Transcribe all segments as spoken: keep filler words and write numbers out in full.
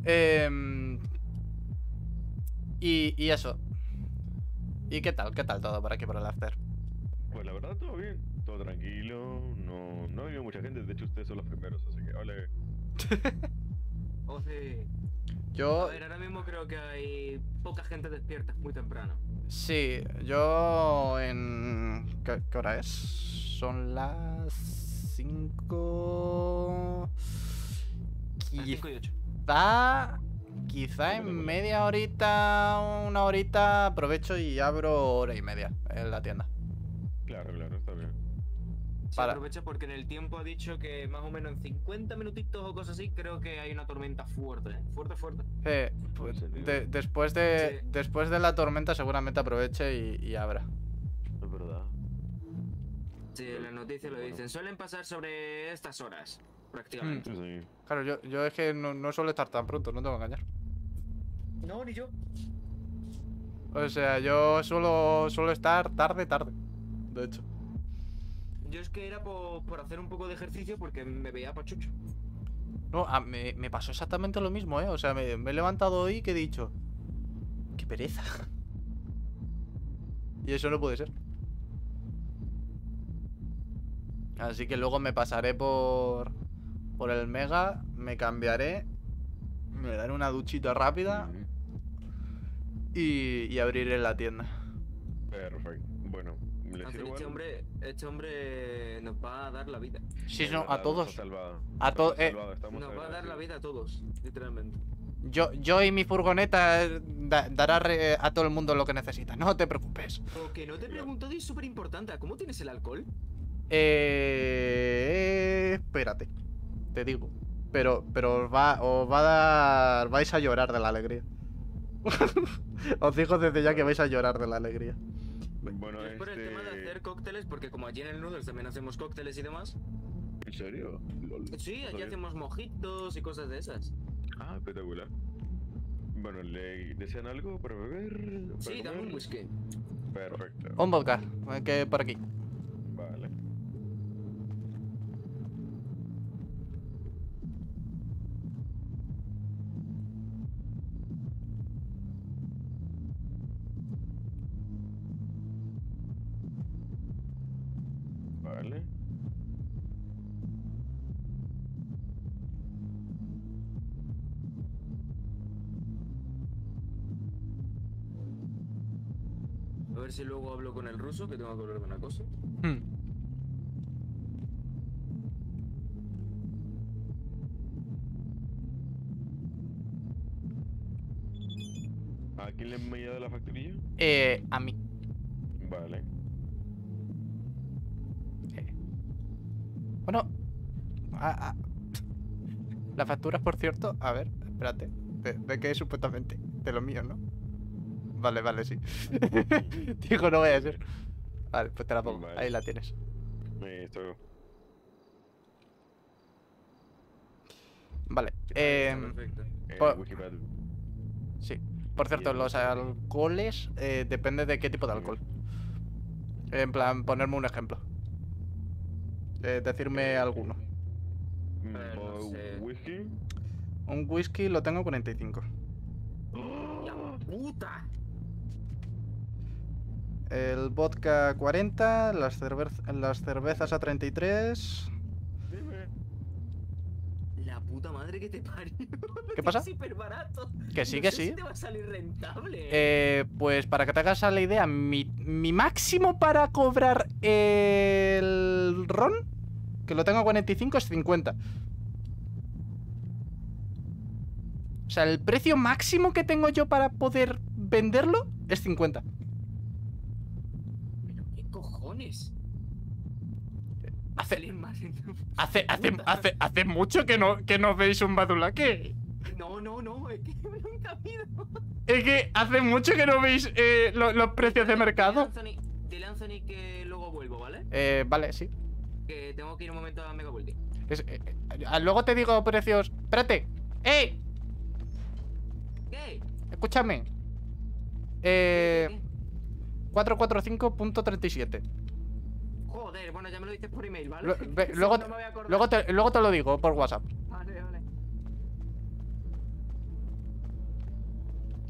Eh, y, y eso. ¿Y qué tal? ¿Qué tal todo por aquí por el after? Pues la verdad, todo bien, todo tranquilo, no, no ha venido mucha gente, de hecho ustedes son los primeros, así que vale. O sea, a Yo, ver, ahora mismo creo que hay poca gente despierta, muy temprano. sí, yo en... ¿Qué, qué hora es? Son las cinco... Las cinco y ocho. Quizá... Quizá en media horita, una horita, aprovecho y abro hora y media en la tienda. Claro, claro, está bien. Se Para- aprovecha porque en el tiempo ha dicho que más o menos en cincuenta minutitos o cosas así, creo que hay una tormenta fuerte, ¿eh? Fuerte, fuerte. Eh, pues, ¿En serio? de- después de Sí. después de la tormenta seguramente aproveche y, y abra. Es verdad. Sí, en las noticias lo Bueno. dicen. Suelen pasar sobre estas horas, prácticamente. Sí. Claro, yo, yo es que no, no suelo estar tan pronto, no te voy a engañar. No, ni yo. O sea, yo suelo, suelo estar tarde, tarde. De hecho. Yo es que era por, por hacer un poco de ejercicio porque me veía pachucho. No, a- me, me pasó exactamente lo mismo, ¿eh? O sea, me, me he levantado hoy que he dicho... ¡Qué pereza! Y eso no puede ser. Así que luego me pasaré por... Por el Mega, me cambiaré, me daré una duchita rápida Ujú. y, y abriré la tienda. Perfecto. Bueno, les Hacer sirvo este algo? hombre, este hombre nos va a dar la vida. Sí, Es no, verdad, a todos. Nos ha salvado. A to- Nos ha eh, salvado, estamos Nos va a dar la agradecidos. vida a todos, literalmente. Yo, yo y mi furgoneta eh, da- dará re- a todo el mundo lo que necesita, no te preocupes. Lo que no te he preguntado y es súper importante, ¿cómo tienes el alcohol? Eh, espérate, te digo. Pero, pero os va, os va a dar... Vais a llorar de la alegría. Os digo desde ya que vais a llorar de la alegría. Bueno, Es por el tema de hacer este... cócteles, porque como allí en el Noodles también hacemos cócteles y demás. ¿En serio? Lol. Sí, No allí sabía. hacemos mojitos y cosas de esas. Ah, espectacular. Bueno, ¿le desean algo para beber? ¿Para Sí, dame un comer? whisky. Perfecto. Un vodka, eh, que por aquí. Vale. Vale. A ver si luego hablo con el ruso, que tengo que hablar de una cosa. Hmm. ¿A quién le han enviado la facturilla? Eh, a mí. Vale. Eh. Bueno. a- a- Las facturas, por cierto. A ver, espérate. ¿De, de qué supuestamente? De lo mío, ¿no? Vale, vale, sí. Digo, no voy a ser. Vale, pues te la pongo. Vale. Ahí la tienes. Esto. Vale. Sí, Eh, está perfecto. Eh, Por- Wikipedia. sí. Por cierto, Y el los otro. alcoholes eh, depende de qué tipo de alcohol. En plan, ponerme un ejemplo. Eh, decirme Eh, alguno. Mm, Eh, no o sé. Whisky. Un whisky lo tengo cuarenta y cinco. ¡La puta! El vodka cuarenta, las, cervez- las cervezas a treinta y tres. Dime. La puta madre que te parió. ¿Qué pasa? Es súper barato. Que sí, No que sé sí. si te va a salir rentable. Eh, pues para que te hagas a la idea, mi, mi máximo para cobrar el ron, que lo tengo a cuarenta y cinco, es cincuenta. O sea, el precio máximo que tengo yo para poder venderlo es cincuenta. ¿Pero qué cojones? Hace, Salir más en- hace, hace, hace, hace mucho que no, que no veis un badulaque. No, no, no, es que nunca ha habido. Es que hace mucho que no veis eh, lo- los precios de mercado. Dile a Anthony, dile a Anthony que luego vuelvo, ¿vale? Eh, vale, sí. Que tengo que ir un momento a Mega World. Es- eh, eh, luego te digo precios. Espérate. ¡Ey! ¿Qué? Escúchame. Eh, cuatrocientos cuarenta y cinco punto treinta y siete. Joder, bueno, ya me lo dices por email, ¿vale? Lo- Que ve- si luego, no me voy a acordar. luego, te, luego te lo digo por WhatsApp. Vale, vale.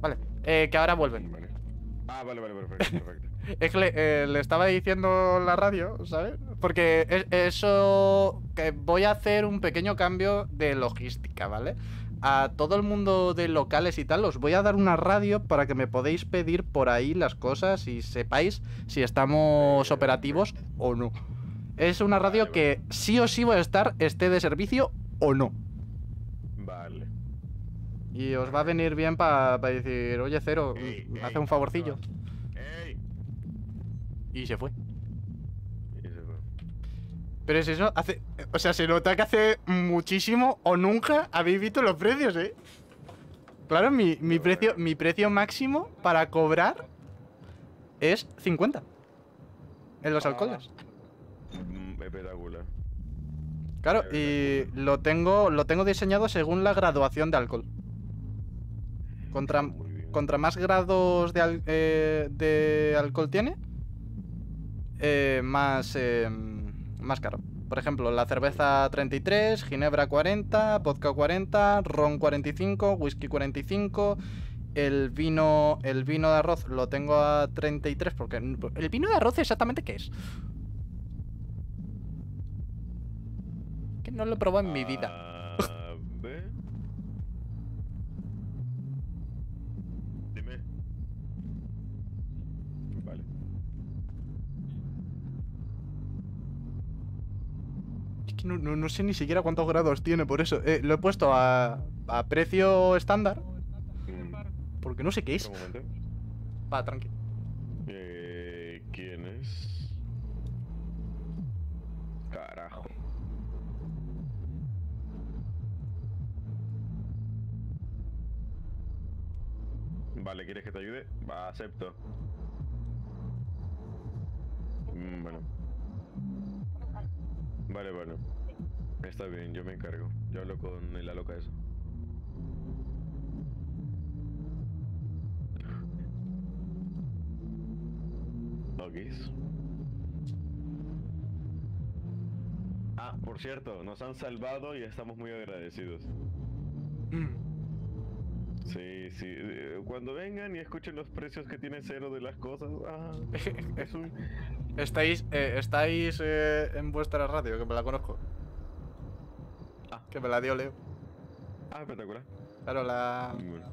Vale, eh, que ahora vuelven. Vale. Ah, vale, vale, perfecto, perfecto. Es que le, eh, le estaba diciendo la radio, ¿sabes? Porque es- eso... que voy a hacer un pequeño cambio de logística, ¿vale? A todo el mundo de locales y tal, os voy a dar una radio para que me podéis pedir por ahí las cosas y sepáis si estamos Eh, operativos o no. Es una radio Vale, que sí o sí voy a estar, esté de servicio o no. Vale. Y os va a venir bien para decir, oye, Cero, Ey, mm, ey, hace un favorcillo. ¡Ey! Y se fue. Y se fue. Pero es eso, hace... O sea, se nota que hace muchísimo o nunca habéis visto los precios, ¿eh? Claro, mi, mi, No, precio, eh. mi precio máximo para cobrar es cincuenta. En los Ah. alcoholes. Mm, espectacular. Claro, y lo tengo, lo tengo diseñado según la graduación de alcohol. Contra, Muy bien. contra más grados de, al- eh, de alcohol tiene, eh, más, eh, más caro. Por ejemplo, la cerveza treinta y tres, ginebra cuarenta, vodka cuarenta, ron cuarenta y cinco, whisky cuarenta y cinco. El vino, el vino de arroz lo tengo a treinta y tres porque... ¿El vino de arroz exactamente qué es? Que no lo he probado en mi vida. A ver. Dime. Vale. Es que no, no- no sé ni siquiera cuántos grados tiene, por eso. Eh, lo he puesto a, a precio estándar, Mm, porque no sé qué es. un momento. Va, tranqui. Eh, ¿Quién es? Carajo. Vale, ¿quieres que te ayude? Va, acepto. Mm, bueno. Vale, bueno. Está bien, yo me encargo. Yo hablo con la loca esa. Ok. Ah, por cierto, nos han salvado y estamos muy agradecidos. Sí, sí. eh, Cuando vengan y escuchen los precios que tiene Cero de las cosas, ah, es un... Estáis, eh, estáis eh, en vuestra radio, que me la conozco. Ah. Que me la dio Leo. Ah, espectacular. Claro, la, Bueno,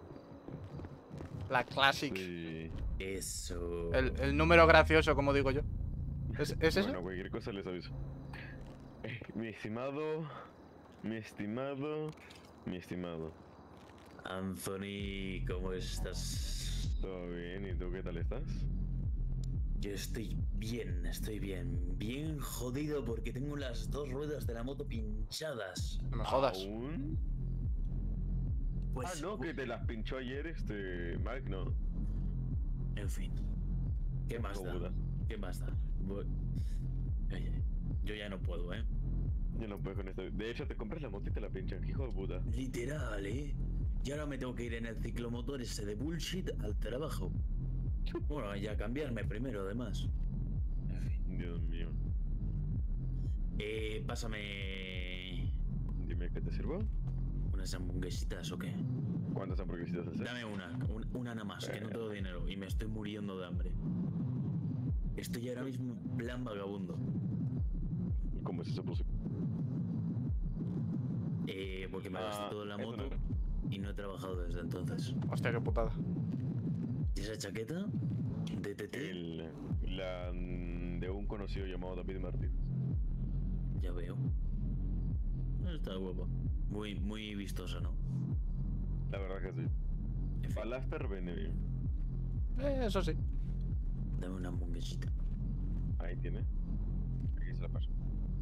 la Classic. sí. Eso. El, el número gracioso, como digo yo. ¿Es, es eso? Bueno, cualquier cosa les aviso. Eh, mi estimado, mi estimado, mi estimado. Anthony, ¿cómo estás? ¿Todo bien? ¿Y tú qué tal estás? Yo estoy bien, estoy bien. Bien jodido porque tengo las dos ruedas de la moto pinchadas. No me jodas. ¿Aún? Pues, Ah, no, que te las pinchó ayer este Mark, ¿no? En fin. ¿Qué más da? Joder. ¿Qué más da? Voy- Oye, yo ya no puedo, ¿eh? Yo no puedo con esto. De hecho, te compras la moto y te la pinchan, hijo de puta. Literal, ¿eh? Y ahora me tengo que ir en el ciclomotor ese de bullshit al trabajo. Bueno, y a cambiarme primero, además. En fin. Dios mío. Eh, pásame Dime qué te sirvo. unas hamburguesitas o qué. ¿Cuántas hamburguesitas haces? Dame una, un- una nada más, que no tengo dinero y me estoy muriendo de hambre. Estoy ahora mismo en plan vagabundo. ¿Cómo es eso posible? Eh, porque me gasté Ah, todo en la eso moto no era. y no he trabajado desde entonces. Hostia, qué putada. ¿Y esa chaqueta? ¿De T T? El, la mm, de un conocido llamado David Martínez. Ya veo. Está guapa. Muy, muy vistosa, ¿no? La verdad que sí. En fin, Para el after viene bien. Eh, eso sí. dame una hamburguesita. Ahí tiene. Aquí se la paso.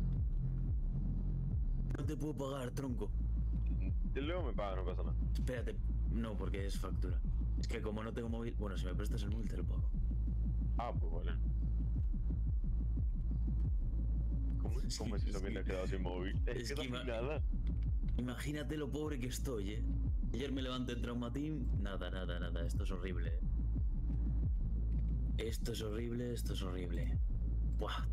No te puedo pagar, tronco. Y luego me paga, no pasa nada. Espérate, no, porque es factura. Es que como no tengo móvil, bueno, si me prestas el móvil te lo pago. Ah, pues vale. ¿Cómo, Es cómo que- es eso es que te que- has quedado sin móvil? Es, es que que no hay ima- nada. Imagínate lo pobre que estoy, eh. Ayer me levanté en traumatín, nada, nada, nada, esto es horrible, eh. Esto es horrible, esto es horrible. Buah.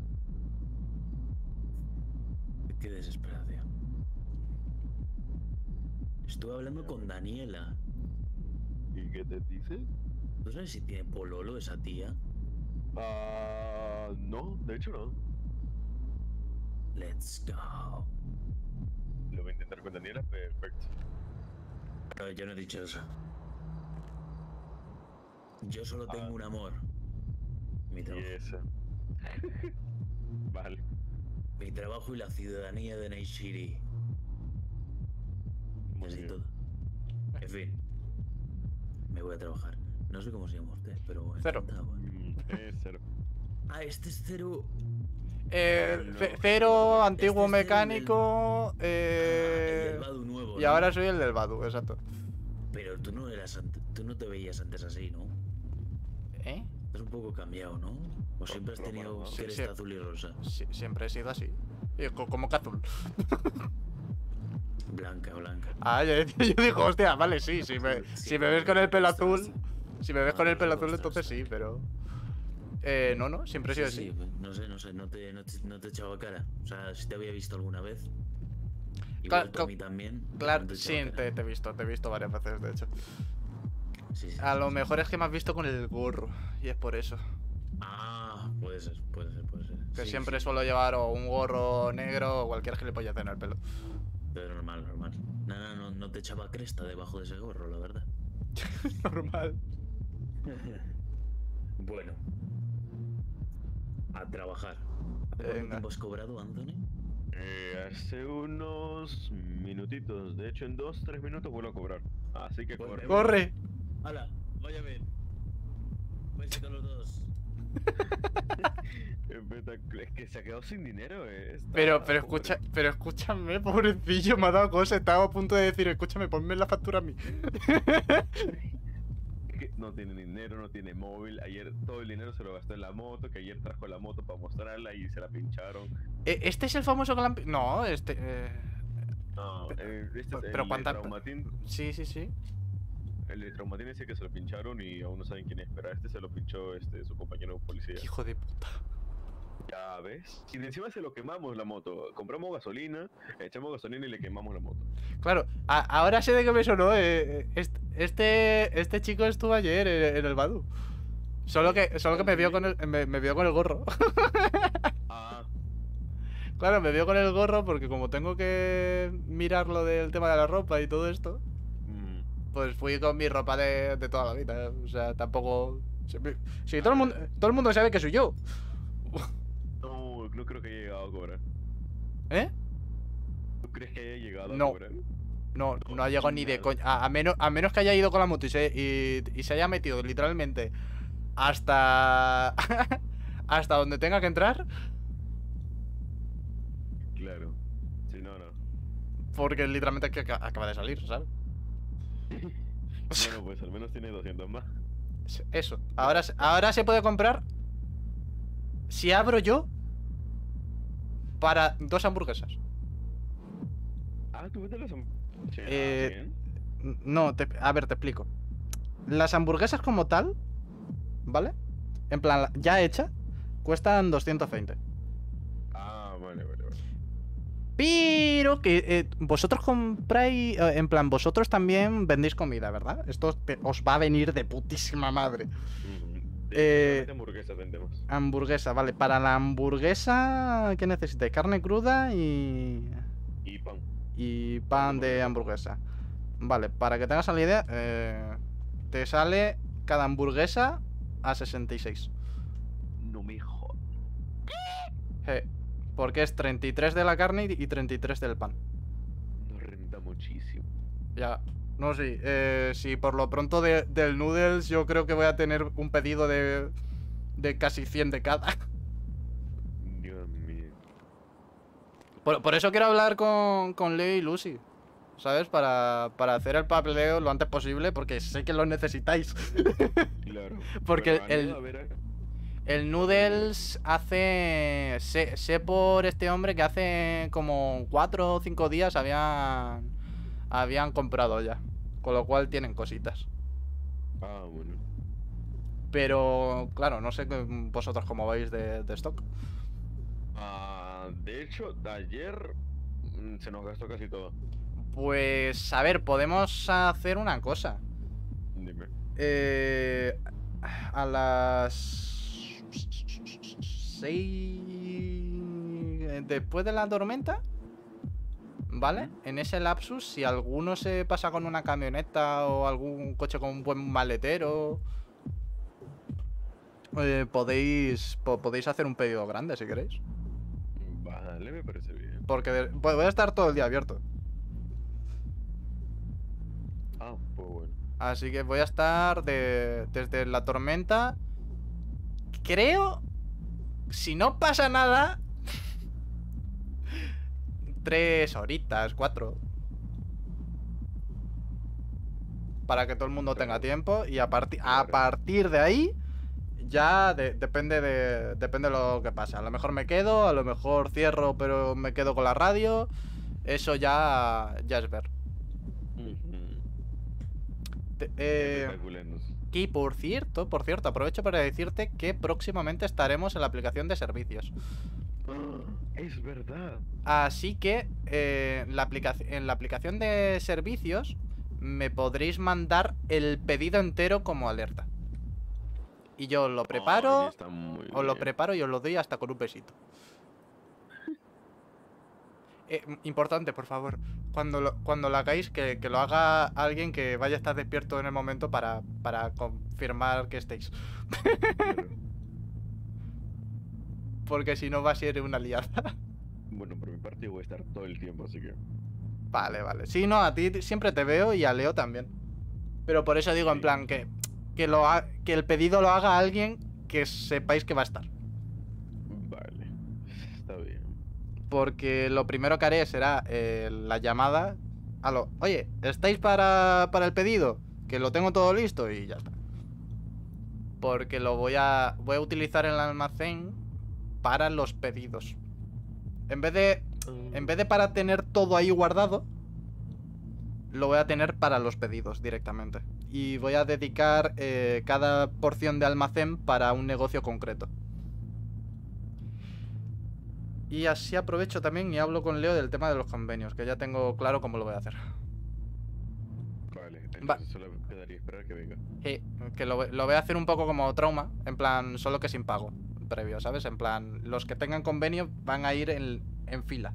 Qué desesperación. Estuve hablando con Daniela. ¿Y qué te dice? ¿Tú sabes si tiene pololo esa tía? Ah, no, de hecho no. Let's go. Lo voy a intentar con Daniela, perfecto. Pero yo no he dicho eso. Yo solo Ah. tengo un amor. Mi Y trabajo. esa. Vale. Mi trabajo y la ciudadanía de Night City. Muy Así bien. todo. En fin. Me voy a trabajar. No sé cómo se llama usted, pero Cero. encantado, ¿eh? Mm, es cero. Ah, este es cero. Eh, No, ce- no, cero, no, antiguo este es cero mecánico. Ah, Eh, el del Badu nuevo. y ¿no? ahora soy el del Badu, exacto. Pero tú no eras ante- tú no te veías antes así, ¿no? ¿Eh? Estás un poco cambiado, ¿no? O siempre has pero tenido bueno, sí, cresta sí. azul y rosa. Sí, siempre he sido así. Y co- Como que azul. Blanca, blanca. Ah, yo, yo digo, hostia, vale, sí, si me, Sí, si me ves con el pelo ostras. azul. Si me ves No, con el no, pelo no, azul, ostras, entonces sí, ostras. pero. Eh, no, no, siempre he sido Sí, así. sí, pues, no sé, no sé, no te, no, te, no te echaba cara. O sea, si te había visto alguna vez. Igual Cla- tú a cla- mí también. pero Claro, no te sí, echaba cara. te, te he visto, te he visto varias veces, de hecho. Sí, sí, A sí, lo sí. mejor es que me has visto con el gorro, y es por eso. Ah, puede ser, puede ser, puede ser. Que Sí, siempre sí, suelo llevar o un gorro negro o cualquier gilipollas en el pelo. pero normal, normal. Nada, no, no te echaba cresta debajo de ese gorro, la verdad. Normal. Bueno. A trabajar. ¿Cuánto Venga. tiempo has cobrado, Anthony? Eh, hace unos minutitos. De hecho, en dos, tres minutos vuelvo a cobrar. Así que Pues corre. me- ¡Corre! ¡Hala! Vaya bien. Besito los dos. Espectacular. Es que se ha quedado sin dinero, eh. Está Pero, pero pobre. escucha, pero escúchame, pobrecillo, me ha dado cosa. Estaba a punto de decir, escúchame, ponme la factura a mí. Es que no tiene dinero, no tiene móvil. Ayer todo el dinero se lo gastó en la moto, que ayer trajo la moto para mostrarla y se la pincharon. Eh, ¿Este es el famoso que la han pi- No, este. eh, No, eh, este es Pero el cuánta- de Traumatín. Sí, sí, sí. El de Traumatín dice que se lo pincharon y aún no saben quién es, pero a este se lo pinchó este, su compañero policía. Qué hijo de puta. Ya ves. Y de encima se lo quemamos la moto. Compramos gasolina, echamos gasolina y le quemamos la moto. Claro, a- ahora sé de qué me sonó. eh, est- Este, este chico estuvo ayer en, en el Badu. Solo que, solo que me vio con el, me, me vio con el gorro. Ah, Claro, me vio con el gorro porque como tengo que mirar lo del tema de la ropa y todo esto, mm, pues fui con mi ropa de, de toda la vida. ¿eh? O sea, tampoco. Si, si todo, el mundo, todo el mundo sabe que soy yo. no, no creo que haya llegado a cobrar. ¿Eh? ¿Tú crees que haya llegado No. a cobrar? No, no ha llegado ni de Nada. coña. A, a menos, a menos que haya ido con la moto y se, y, y se haya metido literalmente hasta. hasta donde tenga que entrar. Claro. Sí, no, no. Porque literalmente que acaba acaba de salir, ¿sabes? Bueno, pues al menos tiene doscientos más. Eso. Ahora, se- ahora se puede comprar. Si abro yo. Para dos hamburguesas. Ah, tú vete a las... ham- Sí, ah, Eh, bien. N- No, te- a ver, te explico. Las hamburguesas como tal, ¿vale? En plan, la- ya hecha, cuestan doscientos veinte. Ah, vale, vale, vale. Pero que eh, vosotros compráis, eh, en plan, vosotros también vendéis comida, ¿verdad? Esto te- os va a venir de putísima madre. Mm, de- Eh, solamente hamburguesas vendemos. Hamburguesa, vale. Para la hamburguesa, ¿qué necesitáis? Carne cruda y... Y pan. y pan de hamburguesa. Vale, para que tengas la idea, eh, te sale cada hamburguesa a sesenta y seis. No me jodas. Je, porque es treinta y tres de la carne y treinta y tres del pan. Nos renta muchísimo. Ya, no sé, eh, si por lo pronto de- del noodles yo creo que voy a tener un pedido de, de casi cien de cada. Dios mío. Por, por eso quiero hablar con, con Leo y Lucy, ¿sabes? Para, para hacer el papeleo lo antes posible, porque sé que lo necesitáis. Claro. Porque Pero, el- amigo, a ver, El Noodles hace... Sé, sé por este hombre que hace como cuatro o cinco días habían... Habían comprado ya. Con lo cual tienen cositas. Ah, bueno. Pero, claro, no sé que- vosotros cómo vais de, de stock. Ah, de hecho, de ayer mm, se nos gastó casi todo. Pues, a ver, podemos hacer una cosa. Dime. Eh, a las seis después de la tormenta, ¿vale? En ese lapsus, si alguno se pasa con una camioneta o algún coche con un buen maletero, eh, podéis po- podéis hacer un pedido grande si queréis. Vale, me parece bien. Porque de- voy voy a estar todo el día abierto. Ah, pues bueno. Así que voy a estar de- desde la tormenta. Creo, si no pasa nada, tres horitas, cuatro. Para que todo el mundo tenga Claro. tiempo. Y a, parti- a Claro. partir de ahí, ya de- depende de depende de lo que pase. A lo mejor me quedo, a lo mejor cierro, pero me quedo con la radio. Eso ya, ya es ver. Ujú. Te- eh, Espectaculares. y por cierto, por cierto, aprovecho para decirte que próximamente estaremos en la aplicación de servicios. Ah, es verdad. Así que eh, la aplica- en la aplicación de servicios me podréis mandar el pedido entero como alerta. Y yo lo Ay, preparo, está muy os lo bien. preparo y os lo doy hasta con un besito. Eh, m- importante, por favor, cuando lo, cuando lo hagáis, que, que lo haga alguien que vaya a estar despierto en el momento para, para confirmar que estéis. Claro. Porque si no va a ser una liada. Bueno, por mi parte yo voy a estar todo el tiempo, así que. Vale, vale. Sí, no, a ti siempre te veo y a Leo también. Pero por eso digo, en Sí. plan, que, que, lo ha- que el pedido lo haga alguien que sepáis que va a estar. Vale. Está bien. Porque lo primero que haré será eh, la llamada a lo... Oye, ¿estáis para, para el pedido? Que lo tengo todo listo y ya está. Porque lo voy a... Voy a utilizar el almacén para los pedidos. En vez de... En vez de para tener todo ahí guardado, lo voy a tener para los pedidos directamente. Y voy a dedicar eh, cada porción de almacén para un negocio concreto. Y así aprovecho también y hablo con Leo del tema de los convenios, que ya tengo claro cómo lo voy a hacer. Vale, Va. entonces solo quedaría esperar que venga. Sí, que lo, lo voy a hacer un poco como trauma, en plan, solo que sin pago previo, ¿sabes? En plan, los que tengan convenio van a ir en, en fila.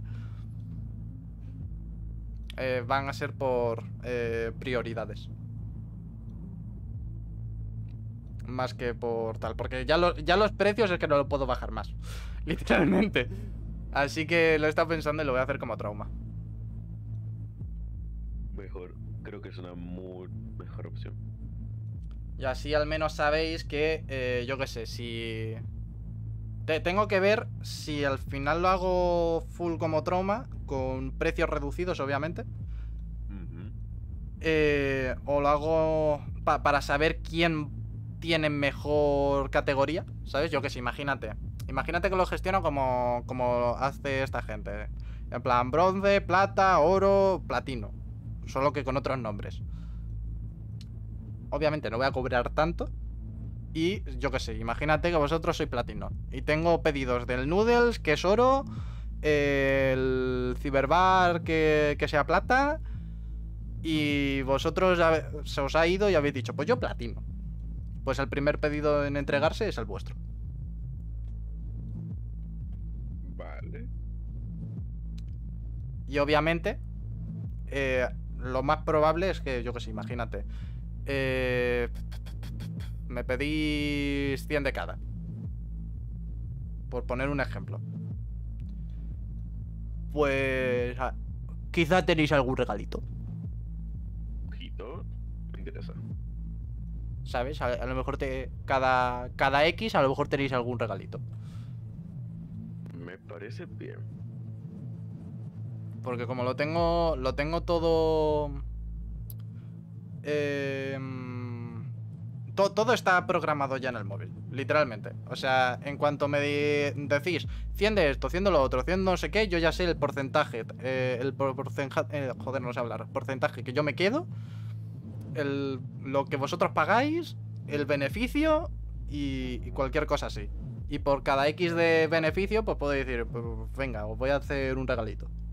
Eh, van a ser por eh, prioridades. Más que por tal. Porque ya, lo- ya los precios es que no lo puedo bajar más. Literalmente. Así que lo he estado pensando y lo voy a hacer como trauma. Mejor, creo que es una muy mejor opción. Y así al menos sabéis que, eh, yo qué sé, si... Te- tengo que ver si al final lo hago full como trauma, con precios reducidos obviamente. Ujú. Eh, o lo hago pa- para saber quién tiene mejor categoría, ¿sabes? Yo que sé, imagínate. Imagínate que lo gestiono como, como hace esta gente. En plan, bronce, plata, oro, platino. Solo que con otros nombres. Obviamente no voy a cobrar tanto. Y yo que sé, imagínate que vosotros sois platino. Y tengo pedidos del Noodles, que es oro. El Cyberbar, que, que sea plata. Y vosotros ya se os ha ido y habéis dicho, pues yo platino. Pues el primer pedido en entregarse es el vuestro. Vale. Y obviamente, eh, lo más probable es que, yo que sé, imagínate. eh, me pedís cien de cada. Por poner un ejemplo. Pues... ah, quizá tenéis algún regalito. Ojito. Me interesa. ¿Sabes? A, a lo mejor te, cada, cada X a lo mejor tenéis algún regalito. Me parece bien. Porque como lo tengo. Lo tengo todo. Eh, to- todo está programado ya en el móvil. Literalmente. O sea, en cuanto me di- decís cien de esto, cien de lo otro, cien no sé qué, yo ya sé el porcentaje. eh, el por- porcenja- eh, joder, no sé hablar. Porcentaje que yo me quedo. El, lo que vosotros pagáis. El beneficio. Y, y cualquier cosa así. Y por cada X de beneficio, pues puedo decir, pues, venga, os voy a hacer un regalito.